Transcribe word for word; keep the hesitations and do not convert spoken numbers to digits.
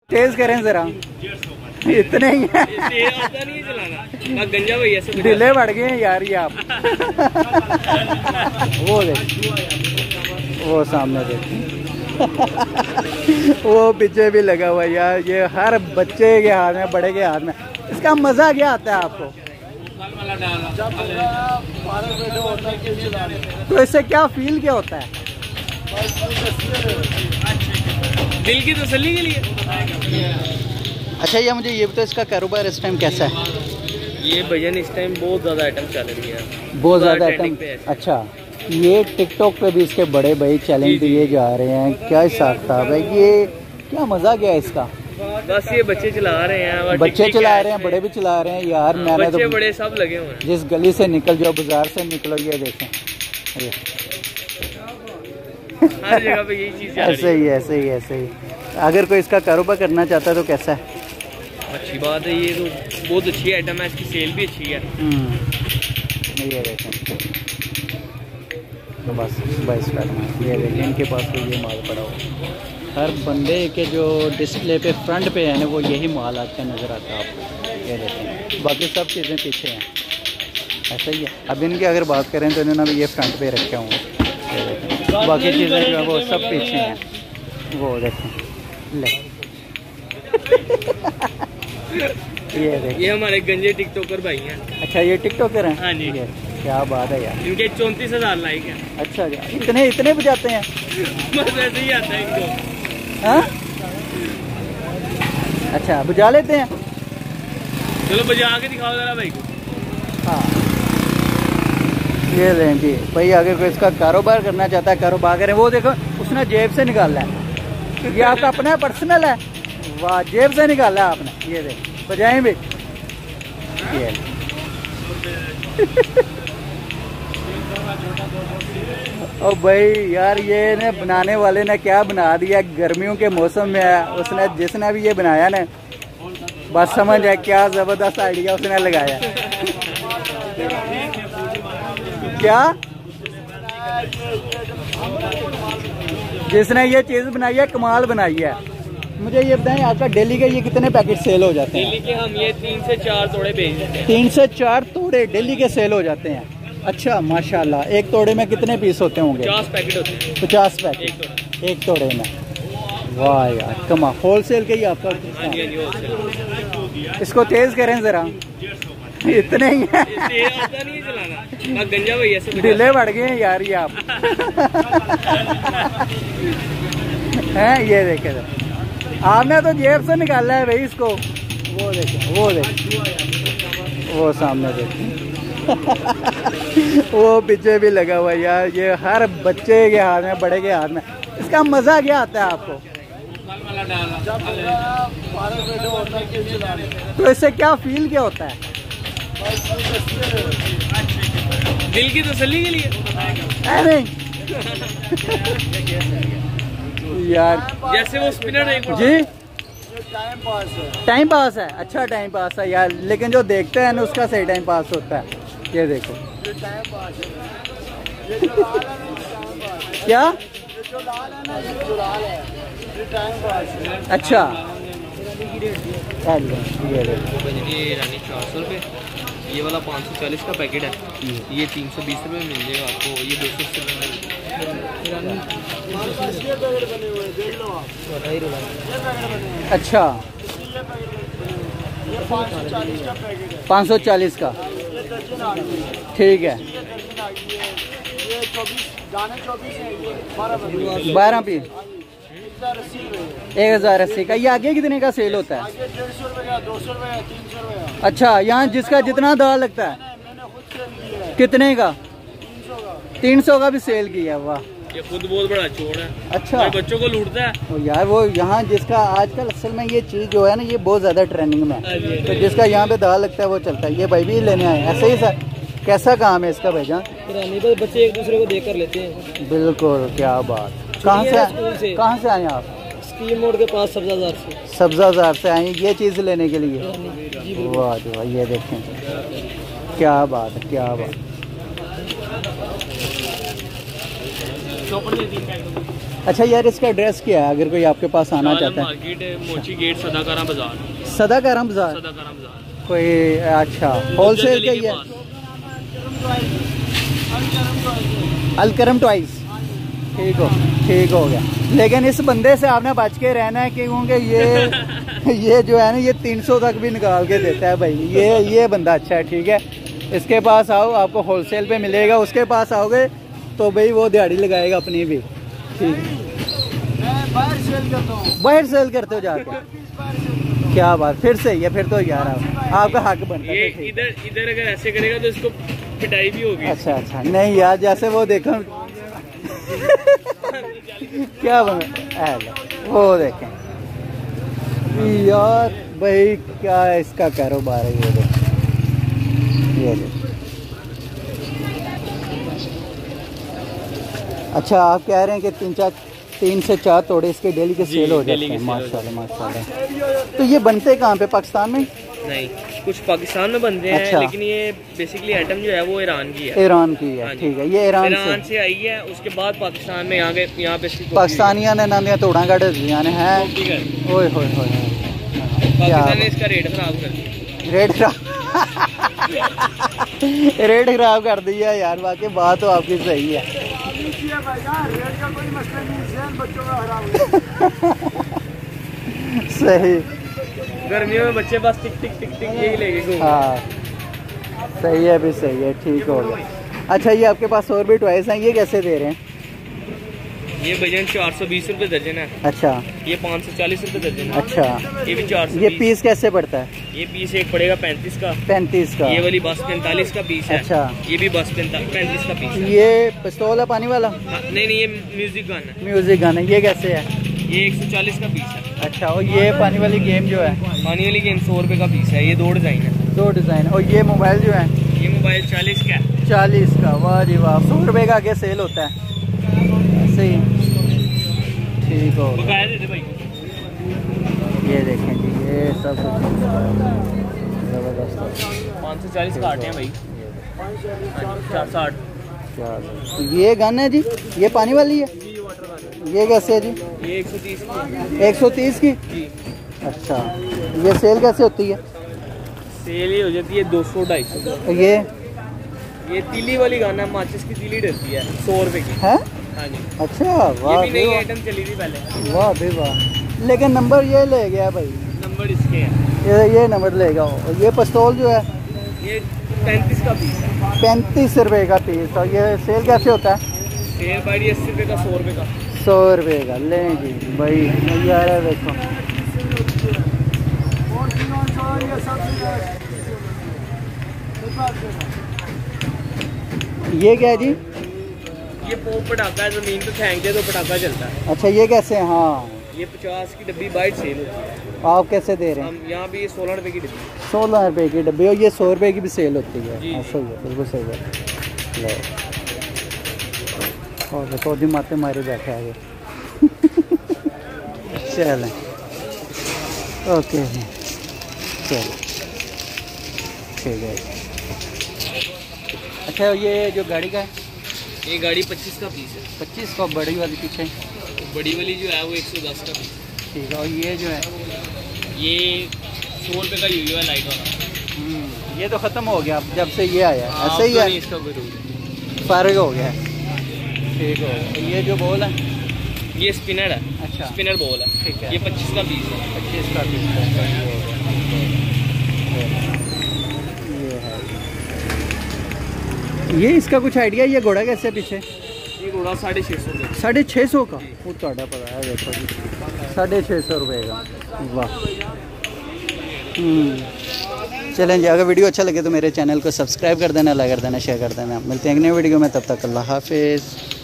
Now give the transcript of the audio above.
तेज करें जरा, इतने ही है। ढीले बढ़ गए हैं यार ये आप। वो देख, वो सामने देख। वो पीछे भी लगा हुआ यार। ये हर बच्चे के हाथ में, बड़े के हाथ में। इसका मजा क्या आता है आपको? तो इससे क्या फील क्या होता है? दिल की तसल्ली के लिए। अच्छा ये मुझे ये बताओ, इसका कारोबार इस टाइम कैसा है? ये भजन इस टाइम बहुत ज़्यादा आइटम चल रही है, बहुत ज़्यादा आइटम। अच्छा, ये टिकटॉक पे भी इसके बड़े भाई चैलेंज दिए जा रहे हैं। क्या हिसाब किताब है? ये क्या मजा क्या है इसका? बस ये बच्चे चला रहे हैं, बच्चे चला रहे हैं, बड़े भी चला रहे हैं यार। मैंने बच्चे तो बड़े सब लगे हुए हैं। जिस गली से निकल जाओ, बाजार से निकलो, ये देखें, हर जगह पे यही चीज़ ऐसे ही ऐसे ही ऐसे ही। अगर कोई इसका कारोबार करना चाहता है तो कैसा है? अच्छी बात है, ये तो बहुत अच्छी आइटम है, इसकी सेल भी अच्छी है। ये देखें, तो बस बाईस ये देखें, इनके पास तो ये माल पड़ा हो। हर बंदे के जो डिस्प्ले पे फ्रंट पे है ना, वो यही माल आपका नज़र आता है आपको। ये देखें, बाकी सब चीज़ें पीछे हैं। ऐसा ही है। अब इनकी अगर बात करें तो इन्होंने भी ये फ्रंट पे रखे होंगे। ये देखें, बाकी चीज़ें जो है वो सब पीछे हैं। वो देखें, ले ये देखें, ये हमारे गंजे टिकटॉकर भाई हैं। अच्छा, ये टिकटॉकर हैं? हाँ जी। क्या बात है यार। इनके चौंतीस हजार लाइक है। अच्छा, इतने इतने बजाते हैं? बस ऐसे ही आता है इनको। हाँ, अच्छा, बुझा लेते हैं। चलो बजा के दिखाओ जरा भाई को। हाँ, ये लें जी भाई। अगर कोई इसका कारोबार करना चाहता है, कारोबार करें। वो देखो, उसने जेब से निकाला है। ये आपका अपना है, पर्सनल है? वाह, जेब से निकाला है आपने। ये देख, बजाएं भी। ये ओ भाई यार, ये ने बनाने वाले ने क्या बना दिया। गर्मियों के मौसम में है, उसने जिसने भी ये बनाया ना, बस समझ है क्या जबरदस्त आइडिया उसने लगाया। क्या जिसने ये चीज बनाई है, कमाल बनाई है। मुझे ये बताएं, आपका डेली के ये कितने पैकेट सेल हो जाते हैं? डेली के हम ये तीन से चार तोड़े बेच देते हैं। तीन से चार तोड़े डेली के सेल हो जाते हैं? अच्छा, माशाल्लाह। एक तोड़े में कितने पीस होते होंगे? पचास पैकेट होते हैं। पचास पैकेट एक तोड़े में? वाह यार, कमा। होलसेल के ही आपका? हाँ जी, हाँ जी, होलसेल। इसको तेज करें जरा, इतने ही है। नहीं चलाना, गंजा भैया से ढीले बढ़ गए हैं यार ये आप। हैं, ये देखे आपने तो जेब से निकाला है भाई इसको। वो देखे, वो देखे, वो सामने देखे। वो पीछे भी लगा हुआ यार। ये हर बच्चे के हाथ में, बड़े के हाथ में। इसका मजा क्या आता है आपको? तो इससे क्या फील क्या होता है? दिल की तसल्ली के लिए। नहीं यार, जैसे वो स्पिनर है जी, टाइम पास है। टाइम पास है। अच्छा, टाइम पास है यार, लेकिन जो देखते हैं ना उसका सही टाइम पास होता है। ये देखो, ये टाइम पास है। ये जो लाल है ना, टाइम पास। क्या? ये जो लाल है ना, ये जो लाल है, ये टाइम पास है। अच्छा, ये रानी चार सौ रुपये, ये वाला पाँच सौ चालीस का पैकेट है। ये तीन सौ बीस रुपये में मिल जाएगा आपको। ये दो सौ रुपये में। अच्छा, पाँच सौ चालीस का, ठीक है। बारह पीस एक हज़ार अस्सी का। ये आगे कितने का सेल होता है? डेढ़ सौ रुपये का, दो सौ रुपये का, तीन सौ रुपये का। अच्छा, यहाँ जिसका जितना दाल लगता है? मैंने खुद सेल किया है। कितने का? तीन सौ का। तीन सौ का भी सेल किया। वाह, ये खुद बहुत बड़ा चोर है। अच्छा, बच्चों को लूटता है। तो यार वो यहाँ जिसका आजकल असल में ये चीज़ जो है ना, ये बहुत ज़्यादा ट्रेंडिंग में है। तो जिसका यहाँ पे दाल लगता है वो चलता है। ये भाई भी लेने आए, ऐसे ही सर। कैसा काम है इसका भाईजान? बच्चे एक दूसरे को देख कर लेते हैं। बिल्कुल, क्या बात। कहाँ से कहाँ से आए आप? स्कीम मोड़ के पास सब्जा बाजार से। सब्जा बाजार से आए ये चीज़ लेने के लिए? वाह जी वाह, ये देखें, क्या बात है, क्या बात। अच्छा यार, इसका एड्रेस क्या है अगर कोई आपके पास आना चाहता है? मार्केट मोची गेट सदाकारा बाजार। सदाकारा बाजार सदाकारा बाजार कोई? अच्छा, होलसेल का ही है। अलकरम टॉइस, ठीक हो ठीक हो गया। लेकिन इस बंदे से आपने बच के रहना है क्योंकि ये ये जो है ना ये तीन सौ तक भी निकाल के देता है भाई। ये ये बंदा अच्छा है, ठीक है। इसके पास आओ, आपको होलसेल पे मिलेगा। उसके पास आओगे तो भाई वो दिहाड़ी लगाएगा अपनी भी, ठीक है। बाहर सेल करता हूँ। बाहर सेल करते हो जाके? क्या बात, फिर सही है। फिर तो यार आप, आपका हक बनता है। ये इधर इधर अगर ऐसे करेगा तो इसको पिटाई भी होगी। अच्छा अच्छा, नहीं यार जैसे वो देखो क्या बना वो देखें यार भाई, क्या इसका कारोबार है। ये देखो ये देखो। अच्छा, आप कह रहे हैं कि तीन चार तीन से चार तोड़े इसके डेली के सेल हो जाते हैं? माशाल्लाह माशाल्लाह। तो ये बनते कहाँ पे, पाकिस्तान में? नहीं, कुछ पाकिस्तान में बनते हैं। अच्छा। लेकिन ये बेसिकली आइटम जो है वो ईरान की है। ईरान की है, हाँ ठीक है। ये ईरान ईरान से से आई है। उसके बाद पाकिस्तान में यहाँ के यहाँ पे इसकी पाकिस्तानिया ने नानिया तोड़ा कट दिया ने है। ओए होए होए, पाकिस्तान ने इसका रेट खराब कर दिया। रेट खराब रेट खराब कर दिया यार। बाकी बात तो आपकी सही है। रेट का कोई मसला नहीं, सेल बच्चों का हराम सही। गर्मियों में बच्चे बस टिक टिक टिक टिक यही लेके घूम। हाँ सही है, भी सही है, ठीक हो गया। अच्छा, ये आपके पास और भी टॉयज हैं, ये कैसे दे रहे हैं? ये भजन चार सौ बीस रुपये दर्जन है। अच्छा, ये पाँच सौ चालीस रुपये दर्जन है। अच्छा, ये भी चार सौ। ये पीस कैसे पड़ता है? ये पीस एक पड़ेगा पैंतीस का। पैंतीस का? ये वाली बस पैंतालीस का पीस है। अच्छा, ये भी बस पैंतीस का पीस है। ये पिस्तौल है पानी वाला? हाँ, नहीं नहीं, ये म्यूजिक गन है। म्यूजिक गन है। ये कैसे है? ये एक सौ चालीस का पीस है। अच्छा, और ये पानी वाली गेम जो है? पानी वाली गेम सौ रुपये का पीस है। ये दो डिज़ाइन है। दो डिज़ाइन। और ये मोबाइल जो है? ये मोबाइल चालीस का है। चालीस का? वाह जी वाह। सौ रुपये का आगे सेल होता है ऐसे ही, ठीक हो। बकाया दे दे भाई। ये देखें जी, ये सब ज़बरदस्त। पाँच सौ चालीस का आटे हैं भाई। चार सौ आठ। ये गन है जी, ये पानी वाली है? ये कैसे है जी? ये एक सौ तीस की। एक सौ तीस की? जी। अच्छा, ये सेल कैसे होती है? सेल ही हो जाती है दो सौ ढाई सौ। ये ये तीली वाली गन है, माचिस की तीली डलती है, सौ रुपए की है? हाँ जी। अच्छा, ये वाह भी भी नई वाह। आइटम चली थी पहले। वाह भी वाह। लेकिन नंबर ये ले गया भाई। नंबर इसके हैं। ये ये नंबर लेगा। और ये पिस्तौल जो है? ये पैंतीस का पीस है। पैंतीस रुपए का पीस। और ये सेल कैसे होता है? सेल बाड़ी अस्सी रुपये का, सौ रुपये का। सौ रुपये का। लें जी भाई, यार है देखो। ये क्या है जी? ये पोप पटाखा है, जमीन पे फेंक दे तो पटाखा चलता है। अच्छा, ये कैसे है? हाँ, ये पचास की डब्बी बाइट सेल होती है। आप कैसे दे रहे हैं? हम यहाँ भी ये सोलह रुपये की डब्बी। सोलह रुपये की डब्बी। और ये सौ रुपये की भी सेल होती है? जी, हाँ, जी। सही है, बिल्कुल सही है। लो, और देखो जी, माते मारे बैठे आगे। चलें, ओके जी, चलो ठीक है। अच्छा, ये जो गाड़ी का है? ये गाड़ी पच्चीस का पीस है। पच्चीस का? बड़ी वाली पीछे? बड़ी वाली जो है वो एक सौ दस का पीस है। ठीक है। और ये जो है? ये सौ रुपये का यूयो है, लाइट वाला। ये तो ख़त्म हो गया जब से ये आया। हाँ, ऐसे ही तो है? नहीं इसका कोई रूल। फारग हो गया है, ठीक हो गया। ये जो बॉल है? ये स्पिनर है। अच्छा, स्पिनर बॉल है। ठीक है। ये पच्चीस का पीस है। पच्चीस का पीस है। ये है। ये इसका कुछ आइडिया? ये घोड़ा कैसे पीछे? ये घोड़ा साढ़े छः सौ रुपये। साढ़े छः सौ का? वो ਤੁਹਾਡਾ पता है, देखो जी, साढ़े छः सौ रुपये का। वाह। चलें जी, अगर वीडियो अच्छा लगे तो मेरे चैनल को सब्सक्राइब कर देना, लाइक कर देना, शेयर कर देना। मिलते हैं एक नई वीडियो में, तब तक अल्लाह हाफिज़।